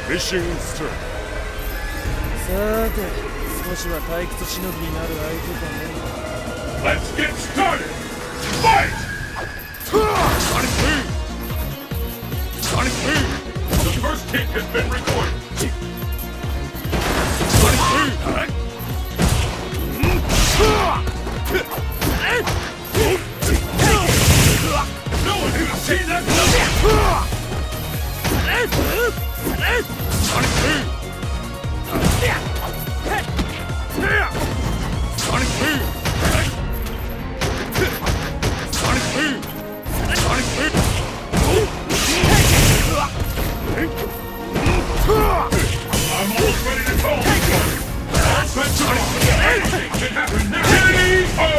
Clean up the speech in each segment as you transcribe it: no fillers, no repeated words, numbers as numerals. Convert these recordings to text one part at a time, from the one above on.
Mission start. さて、少しは退屈しのぎになる相手かね。 Let's get started. Fight! Sonic Boom! Sonic Boom! The first kick has been recorded. Sonic Boom! No one can see that coming! Sonic Boom! Sonic Boom! Sonic Boom! Sonic Boom! I'm almost ready to call this one! Anything can happen now! K.O.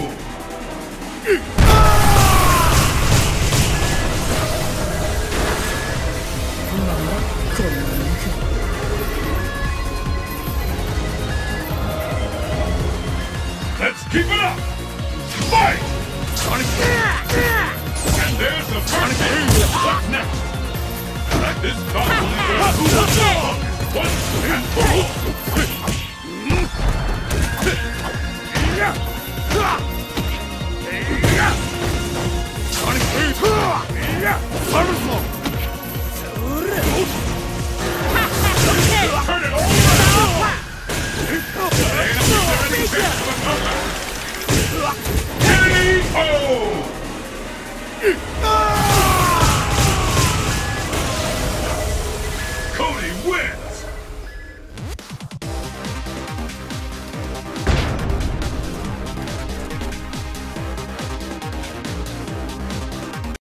Let's keep it up! Fight! Sonic Boom! And there's the first hit! What's next? This battle will lead to a dog! Once and for all! Sonic Boom!